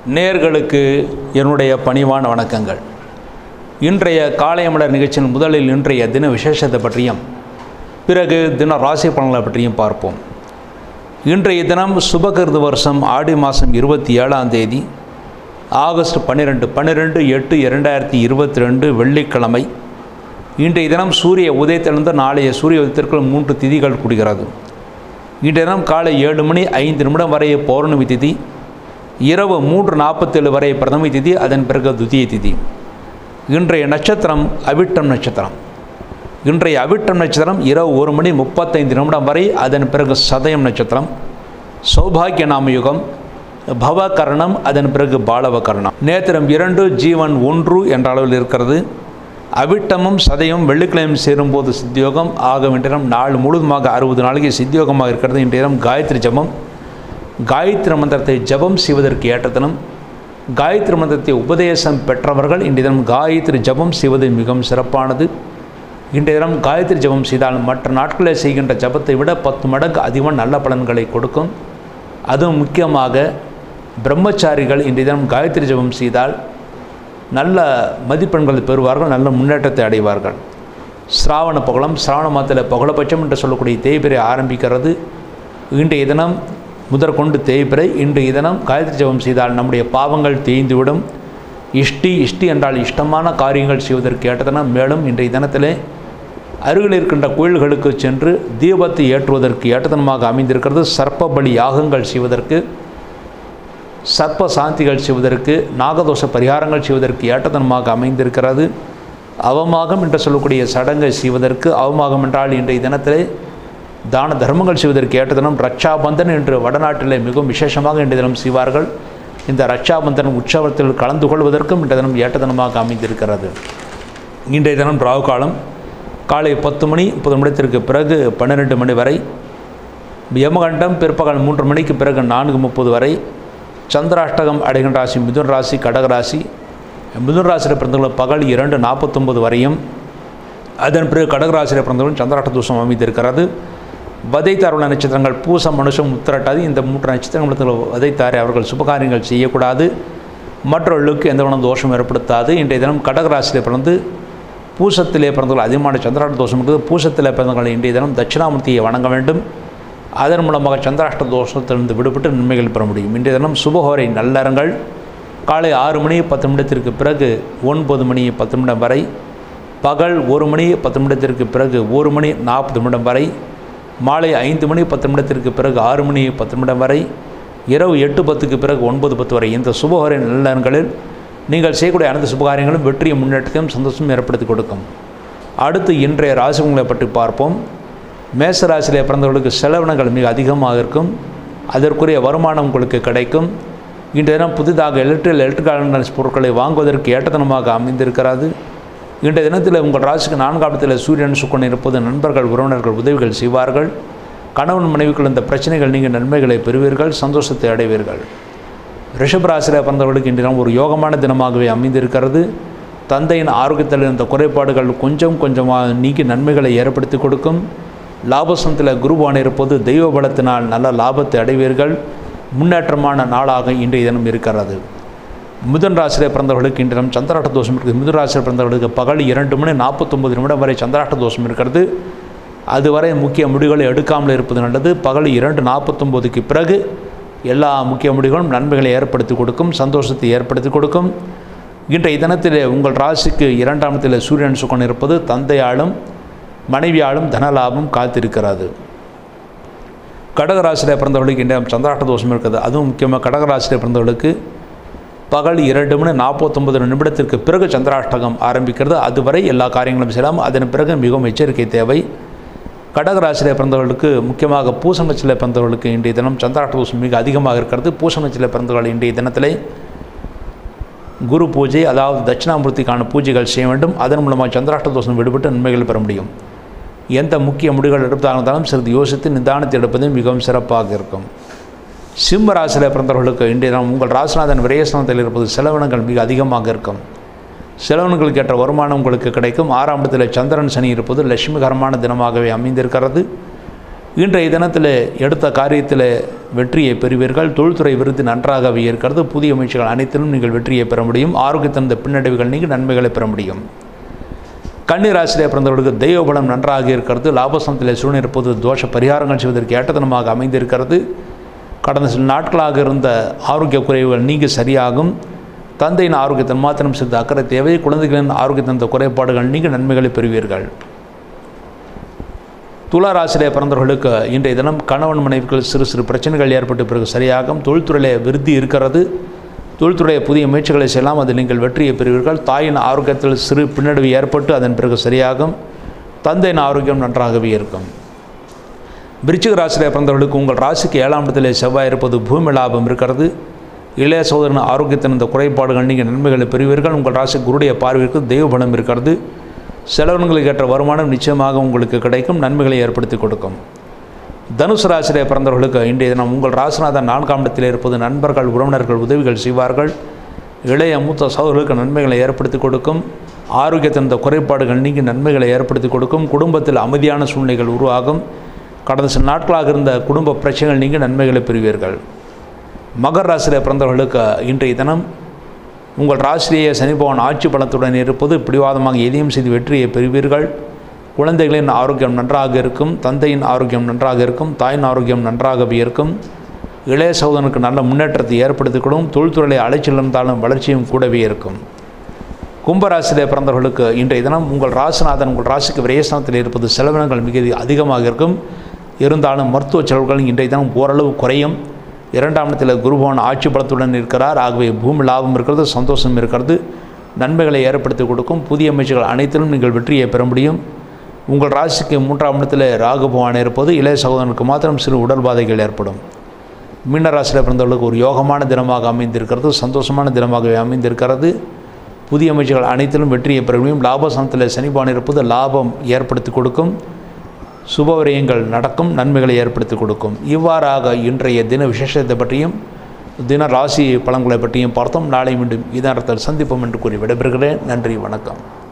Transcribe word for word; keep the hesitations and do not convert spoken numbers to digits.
நேயர்களுக்கு என்னுடைய பணிவான வணக்கங்கள். இன்றைய காலை மலர் நிகழ்ச்சியின் முதலில் இன்றைய தின விசேஷத்தை பற்றியும் பிறகு தின ராசி பலன்களை பற்றியும் பார்ப்போம். இன்றைய தினம் சுபகிருது வருஷம் ஆடி மாதம் இருபத்தி ஏழாம் தேதி ஆகஸ்ட் பன்னிரெண்டு பன்னிரெண்டு எட்டு இரண்டாயிரத்தி இருபத்தி ரெண்டு வெள்ளிக்கிழமை. இன்றைய தினம் சூரிய உதயத்திலிருந்து நாளைய சூரிய உதயத்திற்குள் மூன்று திதிகள் கூடுகிறது. இன்றைய தினம் காலை ஏழு மணி ஐந்து நிமிடம் வரை பௌர்ணமி திதி, இரவு மூன்று நாற்பத்தேழு வரை பிரதம திதி, அதன் பிறகு துதிய திதி. இன்றைய நட்சத்திரம் அவிட்டம் நட்சத்திரம். இன்றைய அவிட்டம் நட்சத்திரம் இரவு ஒரு மணி முப்பத்தைந்து நிமிடம் வரை, அதன் பிறகு சதயம் நட்சத்திரம். சௌபாகிய நாமயுகம், பவகரணம், அதன் பிறகு பாலவகரணம். நேத்திரம் இரண்டு, ஜீவன் ஒன்று என்ற அளவில் இருக்கிறது. அவிட்டமும் சதயம் வெள்ளிக்கிழமை சேரும்போது சித்தியோகம் ஆக இன்றைய நாள் முழுவதுமாக அறுபது நாளைக்கு சித்தியோகமாக இருக்கிறது. இன்றைய தினம் காயத்ரி ஜபம், காயத்ரி மந்திரத்தை ஜபம் செய்வதற்கு ஏற்ற தினம். காயத்ரி மந்திரத்தை உபதேசம் பெற்றவர்கள் இன்றைய தினம் காயத்ரி ஜபம் செய்வது மிகவும் சிறப்பானது. இன்றைய தினம் காயத்ரி ஜபம் செய்தால் மற்ற நாட்களில் செய்கின்ற ஜபத்தை விட பத்து மடங்கு அதிகமாக நல்ல பலன்களை கொடுக்கும். அதுவும் முக்கியமாக பிரம்மச்சாரிகள் இன்றைய தினம் காயத்ரி ஜபம் செய்தால் நல்ல மதிப்பெண்களை பெறுவார்கள், நல்ல முன்னேற்றத்தை அடைவார்கள். சிராவண புகழம், சிராவண மாதத்தில் புகழபட்சம் என்று சொல்லக்கூடிய தேய்பிரை ஆரம்பிக்கிறது. இன்றைய தினம் முதற்கொண்டு தேய்பிரை. இன்றைய தினம் காயத்ரி ஜபம் செய்தால் நம்முடைய பாவங்கள் தேய்ந்துவிடும். இஷ்டி இஷ்டி என்றால் இஷ்டமான காரியங்கள் செய்வதற்கு ஏற்ற தினம். மேலும் இன்றைய தினத்திலே அருகில் இருக்கின்ற கோயில்களுக்கு சென்று தீபத்தை ஏற்றுவதற்கு ஏற்ற தினமாக அமைந்திருக்கிறது. சர்ப்ப பலி யாகங்கள் செய்வதற்கு, சர்ப்ப சாந்திகள் செய்வதற்கு, நாகதோஷ பரிகாரங்கள் செய்வதற்கு ஏற்ற தினமாக அமைந்திருக்கிறது. அவமாகம் என்று சொல்லக்கூடிய சடங்கை செய்வதற்கு, அவமாகம் என்றால் இன்றைய தினத்திலே தான தர்மங்கள் செய்வதற்கு ஏற்ற தினம். ரட்சாபந்தன் என்று வடநாட்டிலே மிகவும் விசேஷமாக இன்றைய தினம் செய்வார்கள். இந்த ரட்சாபந்தன் உற்சவத்தில் கலந்து கொள்வதற்கும் இன்றைய தினம் ஏற்ற தினமாக அமைந்திருக்கிறது. இன்றைய தினம் ராகு காலம் காலை பத்து மணி முப்பது நிமிடத்திற்கு பிறகு பன்னிரெண்டு மணி வரை, யமகண்டம் பிற்பகல் மூன்று மணிக்கு பிறகு நான்கு முப்பது வரை. சந்திராஷ்டகம் அடைகின்ற ராசி மிதுன ராசி, கடகராசி. மிதுன ராசியில் பிறந்தவர்கள் பகல் இரண்டு நாற்பத்தொம்பது வரையும், அதன் பிறகு கடகராசியில் பிறந்தவர்கள் சந்திராஷ்ட தோஷம் அமைந்திருக்கிறது. வதைத்தாருள்ள நட்சத்திரங்கள் பூசம், மனுஷம், உத்திரட்டாதி. இந்த மூன்று நட்சத்திரங்களுக்கு வதைத்தாரை அவர்கள் சுபகாரியங்கள் செய்யக்கூடாது. மற்றவர்களுக்கு எந்த வண்ண தோஷம் ஏற்படுத்தாது. இன்றைய தினம் கடகராசியில் பிறந்து பூசத்திலே பிறந்தவர்கள் அதிகமான சந்திராஷ்ட தோஷம் இருக்குது. பூசத்திலே பிறந்தவர்கள் இன்றைய தினம் தட்சிணாமூர்த்தியை வணங்க வேண்டும். அதன் மூலமாக சந்திராஷ்ட தோஷத்திலிருந்து விடுபட்டு நன்மைகள் பெற முடியும். இன்றைய தினம் சுபஹோரை நல்லறங்கள் காலை ஆறு மணி பத்து நிமிடத்திற்கு பிறகு ஒன்பது மணி பத்து நிமிடம் வரை, பகல் ஒரு மணி பத்து நிமிடத்திற்கு பிறகு ஒரு மணி நாற்பது நிமிடம் வரை, மாலை ஐந்து மணி பத்து நிமிடத்திற்கு பிறகு ஆறு மணி பத்து நிமிடம் வரை, இரவு எட்டு பத்துக்கு பிறகு ஒன்பது பத்து வரை. இந்த சுபஹோரை நல்லறங்களில் நீங்கள் செய்யக்கூடிய அனைத்து சுபகாரியங்களும் வெற்றியை முன்னேற்றத்தையும் சந்தோஷம் ஏற்படுத்தி கொடுக்கும். அடுத்து இன்றைய ராசிகளை பற்றி பார்ப்போம். மேச ராசியிலே பிறந்தவர்களுக்கு செலவினங்கள் மிக அதிகமாக இருக்கும். அதற்குரிய வருமானம் உங்களுக்கு கிடைக்கும். இன்றைய தினம் புதிதாக எலக்ட்ரிக் எலக்ட்ரிக்கல் பொருட்களை வாங்குவதற்கு ஏற்ற தினமாக அமைந்திருக்கிறது. இன்றைய தினத்தில் உங்கள் ராசிக்கு நான்காம் இடத்தில் சூரியன் சுக்கரன் இருப்பது நண்பர்கள் உறவினர்கள் உதவிகள் செய்வார்கள். கணவன் மனைவிக்குள் இந்த பிரச்சனைகள் நீங்கள் நன்மைகளை பெறுவீர்கள், சந்தோஷத்தை அடைவீர்கள். ரிஷப ராசியில் பிறந்தவர்களுக்கு இன்றைய தினம் ஒரு யோகமான தினமாகவே அமைந்திருக்கிறது. தந்தையின் ஆரோக்கியத்தில் இருந்த குறைபாடுகள் கொஞ்சம் கொஞ்சமாக நீக்கி நன்மைகளை ஏற்படுத்தி கொடுக்கும். லாபசனத்தில் குருவான் இருப்பது தெய்வ பலத்தினால் நல்ல லாபத்தை அடைவீர்கள். முன்னேற்றமான நாளாக இன்றைய தினம் இருக்கிறது. மிதுன ராசியில் பிறந்தவர்களுக்கு இன்றைய தினம் சந்திராஷ்ட தோஷம் இருக்குது. மிதுன ராசியில் பிறந்தவர்களுக்கு பகல் இரண்டு மணி நாற்பத்தொம்பது நிமிடம் வரை சந்திராஷ்ட தோஷம் இருக்கிறது. அதுவரை முக்கிய முடிவுகளை எடுக்காமல் இருப்பது நல்லது. பகல் இரண்டு நாற்பத்தொம்போதுக்கு பிறகு எல்லா முக்கிய முடிவுகளும் நன்மைகளை ஏற்படுத்தி கொடுக்கும், சந்தோஷத்தை ஏற்படுத்தி கொடுக்கும். இன்றைய தினத்தில் உங்கள் ராசிக்கு இரண்டாம் இடத்தில் சூரியன் சுக்கரன் இருப்பது தந்தையாலும் மனைவியாலும் தனலாபம் காத்திருக்கிறது. கடகராசியில் பிறந்தவர்களுக்கு இன்றைய சந்திராஷ்ட தோஷம் இருக்குது. அதுவும் முக்கியமாக கடகராசியில் பிறந்தவர்களுக்கு பகல் இரண்டு மணி நாற்பத்தொம்பது நிமிடத்திற்கு பிறகு சந்திராஷ்டகம் ஆரம்பிக்கிறது. அதுவரை எல்லா காரியங்களும் செய்யலாம். அதன் பிறகு மிகவும் எச்சரிக்கை தேவை. கடகராசியில் பிறந்தவர்களுக்கு முக்கியமாக பூச நட்சத்திரத்தில் பிறந்தவர்களுக்கு இன்றைய தினம் சந்திராஷ்ட தோஷம் மிக அதிகமாக இருக்கிறது. பூச நட்சத்திரத்தில் பிறந்தவர்கள் இன்றைய தினத்திலே குரு பூஜை, அதாவது தட்சிணாமூர்த்திக்கான பூஜைகள் செய்ய வேண்டும். அதன் மூலமாக சந்திராஷ்ட தோஷம் விடுபட்டு நன்மைகள் பெற முடியும். எந்த முக்கிய முடிவுகள் எடுப்பதாக இருந்தாலும் சிறிது யோசித்து நிதானத்தை எடுப்பது மிகவும் சிறப்பாக இருக்கும். சிம்ம ராசியில் பிறந்தவர்களுக்கு இன்றைய தினம் உங்கள் ராசிநாதன் விரயஸ்தானத்தில் இருப்பது செலவினங்கள் மிக அதிகமாக இருக்கும். செலவினங்களுக்கு ஏற்ற வருமானம் உங்களுக்கு கிடைக்கும். ஆறாம் இடத்தில் சந்திரன் சனி இருப்பது லட்சுமிகரமான தினமாகவே அமைந்திருக்கிறது. இன்றைய தினத்தில் எடுத்த காரியத்தில் வெற்றியை பெறுவீர்கள். தொழில்துறை விருது நன்றாகவே இருக்கிறது. புதிய முயற்சிகள் அனைத்திலும் நீங்கள் வெற்றியை பெற முடியும். ஆரோக்கியத்தின் பின்னடைவுகள் நீங்கள் நன்மைகளை பெற முடியும். கன்னிராசியிலே பிறந்தவர்களுக்கு தெய்வ பலம் நன்றாக இருக்கிறது. லாபசமத்தில் சூழ்நிலை இருப்பது தோஷ பரிகாரங்கள் செய்வதற்கு ஏற்றதனமாக அமைந்திருக்கிறது. கடந்த சில நாட்களாக இருந்த ஆரோக்கிய குறைவுகள் நீங்கி சரியாகும். தந்தையின் ஆரோக்கியத்தின் மாத்திரம் சிறிது அக்கறை தேவை. குழந்தைகளின் ஆரோக்கியத்தின் குறைபாடுகள் நீங்க நன்மைகளை பெறுவீர்கள். துலா ராசியிலே பிறந்தவர்களுக்கு இன்றைய தினம் கணவன் மனைவிகள் சிறு சிறு பிரச்சனைகள் ஏற்பட்டு பிறகு சரியாகும். தொழில்துறையிலே விருத்தி இருக்கிறது. தொழில்துறையை புதிய முயற்சிகளை செய்யலாம். அதில் நீங்கள் வெற்றியை பெறுவீர்கள். தாயின் ஆரோக்கியத்தில் சிறு பின்னடைவு ஏற்பட்டு அதன் பிறகு சரியாகும். தந்தையின் ஆரோக்கியம் நன்றாகவே இருக்கும். விருச்சிக ராசியிலே பிறந்தவர்களுக்கு உங்கள் ராசிக்கு ஏழாம் இடத்திலே செவ்வாய் இருப்பது பூமி லாபம் இருக்கிறது. இளைய சோதரன் ஆரோக்கியத்தின் இந்த குறைபாடுகள் நீங்கள் நன்மைகளை பெறுவீர்கள். உங்கள் ராசி குருடைய பார்வைக்கு தெய்வ பலம் இருக்கிறது. செலவினங்களுக்கு ஏற்ற வருமானம் நிச்சயமாக உங்களுக்கு கிடைக்கும். நன்மைகளை ஏற்படுத்தி கொடுக்கும். தனுசு ராசியிலே பிறந்தவர்களுக்கு இன்றைய தினம் உங்கள் ராசிநாதன் நான்காம் இடத்தில் இருப்பது நண்பர்கள் உறவினர்கள் உதவிகள் செய்வார்கள். இளைய மூத்த சகோதரர்களுக்கு நன்மைகளை ஏற்படுத்தி கொடுக்கும். ஆரோக்கியத்தின் இந்த குறைபாடுகள் நீங்கி நன்மைகளை ஏற்படுத்தி கொடுக்கும். குடும்பத்தில் அமைதியான சூழ்நிலைகள் உருவாகும். கடந்த சில நாட்களாக இருந்த குடும்ப பிரச்சனைகள் நீங்கி நன்மைகளை பெறுவீர்கள். மகர ராசியிலே பிறந்தவர்களுக்கு இன்றைய தினம் உங்கள் ராசியிலேயே சனி பகவான் ஆட்சி பலத்துடன் இருப்பது பிடிவாதமாக எதையும் செய்து வெற்றியை பெறுவீர்கள். குழந்தைகளின் ஆரோக்கியம் நன்றாக இருக்கும். தந்தையின் ஆரோக்கியம் நன்றாக இருக்கும். தாயின் ஆரோக்கியம் நன்றாகவே இருக்கும். இளைய சகோதரனுக்கு நல்ல முன்னேற்றத்தை ஏற்படுத்திக்கொடும். தொழில்துறையை அலைச்சல் இருந்தாலும் வளர்ச்சியும் கூடவே இருக்கும். கும்பராசியிலே பிறந்தவர்களுக்கு இன்றைய தினம் உங்கள் ராசிநாதன் உங்கள் ராசிக்கு விரயஸ்தானத்தில் இருப்பது செலவினங்கள் மிக அதிகமாக இருக்கும். இருந்தாலும் மருத்துவ செலவுகள் இன்றைய தினம் ஓரளவு குறையும். இரண்டாம் இடத்தில் குருபவன் ஆட்சி பலத்துடன் இருக்கிறார். ஆகவே பூமி லாபம் இருக்கிறது. சந்தோஷம் இருக்கிறது. நன்மைகளை ஏற்படுத்தி கொடுக்கும். புதிய முயற்சிகள் அனைத்திலும் நீங்கள் வெற்றியை பெற முடியும். உங்கள் ராசிக்கு மூன்றாம் இடத்தில் ராகு பகவான் இருப்பது இளைய சகோதரனுக்கு மாத்திரம் சிறு உடல் பாதைகள் ஏற்படும். மீன ராசியில் பிறந்தவர்களுக்கு ஒரு யோகமான தினமாக அமைந்திருக்கிறது. சந்தோஷமான தினமாகவே அமைந்திருக்கிறது. புதிய முயற்சிகள் அனைத்திலும் வெற்றியை பெற முடியும். லாபசனத்தில் சனி பகவான் இருப்பது லாபம் ஏற்படுத்தி கொடுக்கும். சுபவிரயங்கள் நடக்கும். நன்மைகளை ஏற்படுத்தி கொடுக்கும். இவ்வாறாக இன்றைய தின விசேஷத்தை பற்றியும் தின ராசி பலன்களை பற்றியும் பார்த்தோம். நாளை மீண்டும் இதே நேரத்தில் சந்திப்போம் என்று கூறி விடைபெறுகிறேன். நன்றி, வணக்கம்.